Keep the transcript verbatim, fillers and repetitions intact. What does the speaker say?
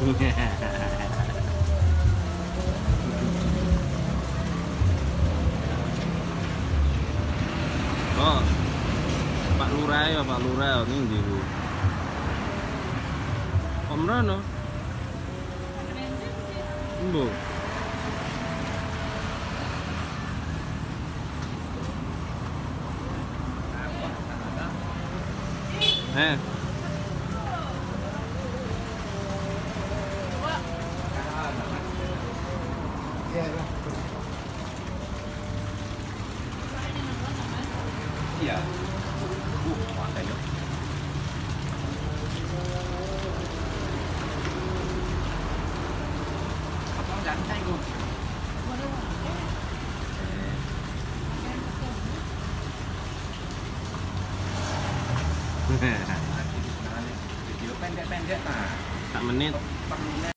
Oh, Pak Lurah ya, Pak Lurah ini ndi Bu? Om Rono. Bu. Eh. Iya. Uh, mantap ya. Apa gantai gua? Video pendek-pendek nah. Sak menit.